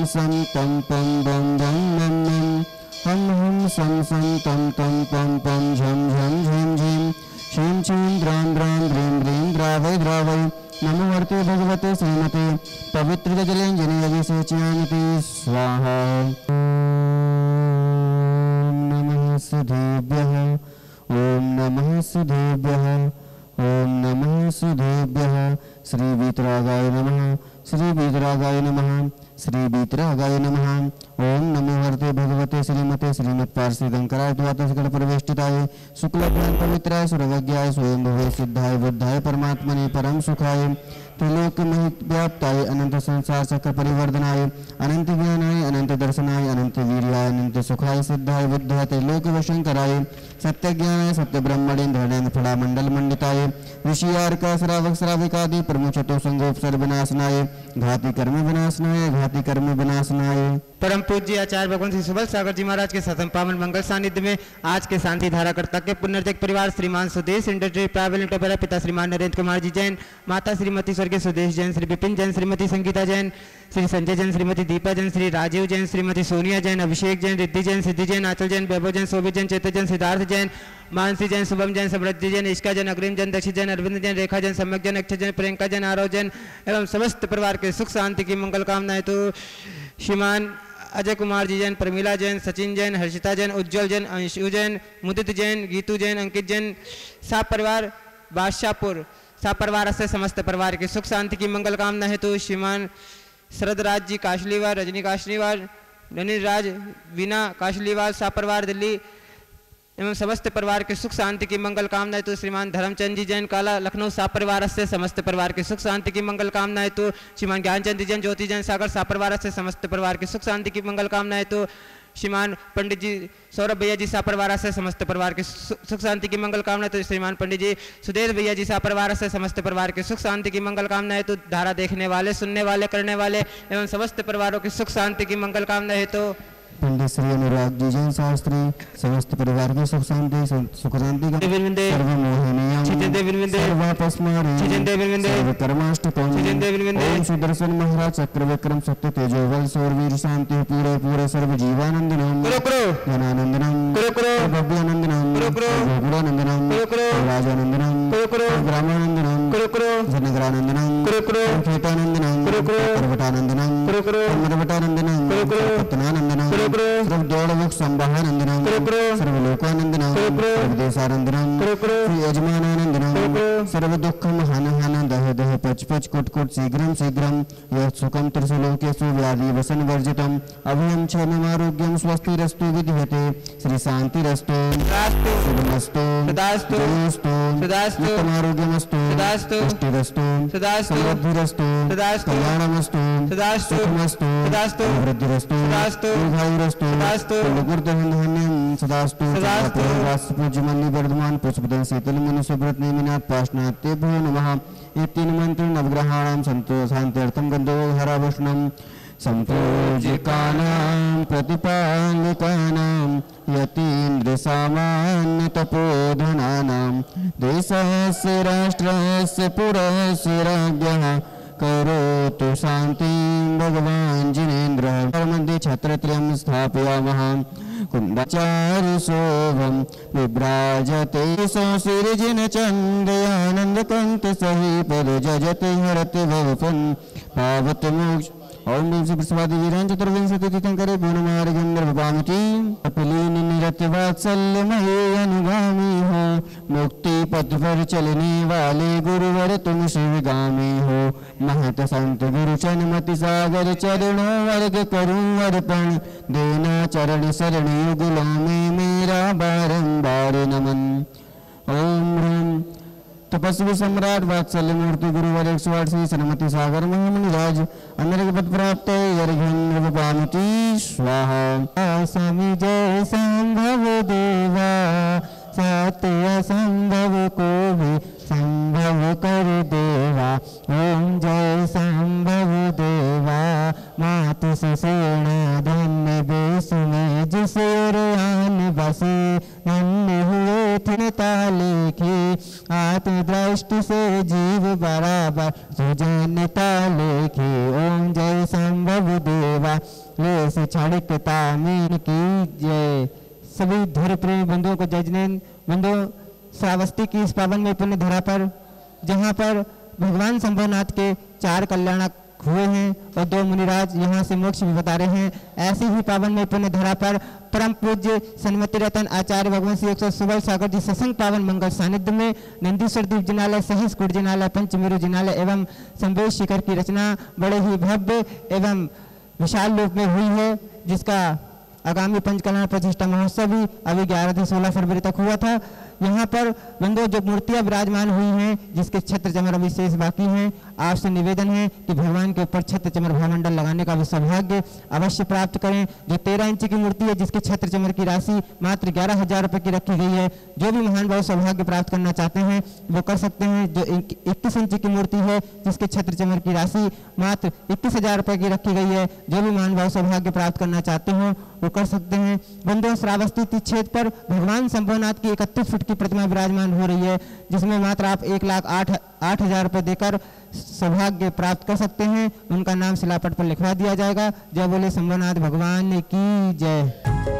सम तम पम बम बम मम मम हम सम सम तम तम पम पम झम झम झम झम क्षीम क्षीम द्राम द्राम द्रीम द्रीम द्रावय द्रावय नमो वर्ते भगवते श्रीमते पवित्र जलेंजनि अभिषेचयामि स्वाहा। ओम नमः सुधेभ्यः ओम नमः सुधेभ्यः ओम नमः सुधेभ्यः। श्री वीतरागाय नमः श्री वीतरागाय नमः श्री वीतरागाय नमः। ओम नमो वर्ते भगवते श्रीमते श्रीमत् पार्षदंकराय द्वादशगण परिवेष्टिताय शुक्लज्ञान पवित्राय सुरवज्ञाय स्वयंभुवे सिद्धाय बुद्धाय परमात्मने परम सुखाय त्रिलोक महित व्याप्ताय अनंत संसार चक्र परिवर्धनाय अनंत ज्ञानाय अनंत दर्शनाय अनंत वीर्याय अनंत सुखाय सिद्धाय बुद्धाय त्रिलोक वशंकराय सत्य ज्ञानाय सत्य ब्रह्मणेन्द्र हृदय फला मंडल मंडिताय ऋषियार्क श्रावक श्राविकादि प्रमुख चतुसंगोपसर्ग विनाशनाय घाती कर्म विनाशनाय परम पूज्य आचार्य भगवान श्री सुबल सागर जी महाराज के सतम पावन मंगल सानिध्य में आज के शांति धारा कर्ता के पुनर्जग परिवार श्रीमान सुदेश इंडस्ट्री प्राइवेट लिमिटेड पिता श्रीमान नरेंद्र कुमार जी जैन, माता श्रीमती स्वर्गीय सुदेश जैन, श्री विपिन जैन, श्रीमती संगीता जैन, श्री संजय जैन, श्रीमती दीपा जैन, श्री राजीव जैन, श्रीमती सोनिया जैन, अभिषेक जैन, रिद्धि जैन, सिद्धि जैन, आंचल जैन, वैभव जैन, शोभित जैन, चेतन जैन, सिद्धार्थ जैन, मानसी जैन, शुभम जैन, समृद्धि जैन, इश्का जैन, अग्रिम जैन, दक्षिण जैन, अरविंद जैन, रेखा जैन, सम्यक जैन, अक्षय जैन, प्रियंका जैन, आरव जैन एवं समस्त परिवार के सुख शांति की मंगल कामनाएं तो श्रीमान अजय कुमार जी जैन, प्रमीला जैन, सचिन जैन, हर्षिता जैन, उज्जवल जैन, अंशु जैन, मुदित जैन, गीतू जैन, अंकित जैन, साप परिवार बादशाहपुर साप परिवार से समस्त परिवार की सुख शांति की मंगल कामना है तो श्रीमान शरदराज जी काशलीवाल, रजनी काशलीवाल, ननिल राज, वीना काशलीवाल, साप परिवार दिल्ली एवं समस्त परिवार के सुख शांति की मंगल कामनाएं तो श्रीमान धर्मचंद जी जैन काला लखनऊ साप परिवार से समस्त परिवार के सुख शांति की मंगल कामनाएं तो श्रीमान ज्ञानचंद जैन, ज्योति जैन सागर साप परिवार से समस्त परिवार के सुख शांति की मंगल कामनाएं तो श्रीमान पंडित जी सौरभ भैया जी साप परिवार से समस्त परिवार के सुख शांति की मंगल कामनाएं तो श्रीमान पंडित जी सुदेश भैया जी साप परिवार से समस्त परिवार के सुख शांति की मंगल कामनाएं तो धारा देखने वाले, सुनने वाले, करने वाले एवं समस्त परिवारों की सुख शांति की मंगल कामनाएं तो पंडित श्री अनुराग जी जैन शास्त्री समस्त परिवार की सुख शांति सुख शांति का ओम सुदर्शन महाराज चक्र विक्रम सत्य तेजो बल सौरवीर शांति पूरे पूरे सर्व जीवानंदनम जनानंदनम भव्यानंदनम भोगुरानंदनम राजानंदनम ग्रामानंदनम जनगरानंदनम कीटानंदनम पर्वतानंदनम पर्वतानंदनम पत्नानंदनम सर्वदोलमुख संवाहनंदनम सर्वलोकानंदनम सर्वदेशानंदनम यजमानानंदनम सर्वदुःख महानहान दह दह पच पच कुट कुट शीघ्रं शीघ्रं यत् सुखं त्रिसुलोकेषु व्याधि वसन वर्जितम् अभयं क्षममारोग्यं स्वस्तिरस्तु विद्यते श्री शांतिरस्तु शुभमस्तु जयोस्तु उत्तमारोग्यमस्तु पुष्टिरस्तु समृद्धिरस्तु कल्याणमस्तु सुखमस्तु वृद्धिरस्तु दीर्घायुरस्तु कुलकुर्धन्यं सदास्तु पूज्यमल्लि वर्धमान पुष्पदं शीतल मनुष्यव्रत नेमिनाथ पाशनात्येभ्यो नमः। ये तीन मंत्र नवग्रहाणां शांत्यर्थं गन्धोधाराभूषणं संपूज्यकानां प्रतिपालिकानां यतीन्द्रसामान्यतपोधनानां देशस्य राष्ट्रस्य पुरस्य राज्ञः करोतु शांतिं भगवान् जिनेन्द्रः। मध्ये छत्रत्रयं स्थापयामः कुंडाचार्य शोभं विभ्राजते सौसिरजिन चंदयानंदकंत सही पद जजते हरते भवपन् पावत मोक्ष। ओम विश्वादि वीरां चतुर्विंशति तीर्थंकरे पूर्णमार्गेन्द्रभामिति कपिलीन निरत वात्सल्यमये अनुगामी हो मुक्ति पथ पर चलने वाले गुरुवर तुम शिवगामी हो। महत संत गुरु चरणमति सागर चरणों वर्ग करूं अर्पण देना चरण शरण युगलों में मेरा बारंबार नमन। ओम ह्रीं तपस्वी सम्राट वात्सल्य मूर्ति गुरुवर 108 श्री सरमति सागर महामुनिराज अनर्घ पद प्राप्त अर्घ्यपामिति स्वाहा। स्वामी जय संभव देवा सत्य असंभव को भी संभव कर देवा। ओम जय संभव देवा मातु सुसेना धन्य बेस में जिस आन बसे धन्य हुए थिन ताले के आत्मद्रव्य कष्ट से जीव बराबर सुजनता लेखी ओम जय संभव देवा ले से छड़कता मीन की जय। सभी धर्म प्रेमी बंधुओं को जय जिनेन्द्र। बंधुओं, श्रावस्ती की इस पावन में पुण्य धरा पर जहाँ पर भगवान शंभुनाथ के 4 कल्याणक हुए हैं और 2 मुनिराज यहाँ से मोक्ष भी बता रहे हैं, ऐसी ही पावन में पुण्य धरा पर परम पूज्य सन्मति रतन आचार्य भगवान श्री 100 सुबल सागर जी सत्संग पावन मंगल सानिध्य में नंदीश्वर दीप जिनालय, सहस्कुट जिनालय, पंचमेरु जिनालय एवं संवेश शिखर की रचना बड़े ही भव्य एवं विशाल रूप में हुई है, जिसका आगामी पंचकल्याण प्रतिष्ठा महोत्सव भी अभी 11 से 16 फरवरी तक हुआ था। यहाँ पर बंधुओं जो मूर्तियां विराजमान हुई हैं, जिसके छत्र चमर अभी शेष बाकी हैं, आपसे निवेदन है कि भगवान के ऊपर छत्र चमर भावमंडल लगाने का भी सौभाग्य अवश्य प्राप्त करें। जो 13 इंच की मूर्ति है, जिसके छत्र चमर की राशि मात्र 11,000 रुपये की रखी गई है, जो भी महान भाव सौभाग्य प्राप्त करना चाहते हैं वो कर सकते हैं। जो 21 इंच की मूर्ति है, जिसके छत्र चमर की राशि मात्र 21,000 रुपये की रखी गई है, जो भी महान भाव सौभाग्य प्राप्त करना चाहते हो वो कर सकते हैं। बंधुओं, श्रावस्ती तीर्थ पर भगवान शंभुनाथ की 31 फुट की प्रतिमा विराजमान हो रही है, जिसमें मात्र आप 1,08,000 रुपये देकर सौभाग्य प्राप्त कर सकते हैं। उनका नाम शिलापट पर लिखवा दिया जाएगा। जय बोले शंभुनाथ भगवान की जय।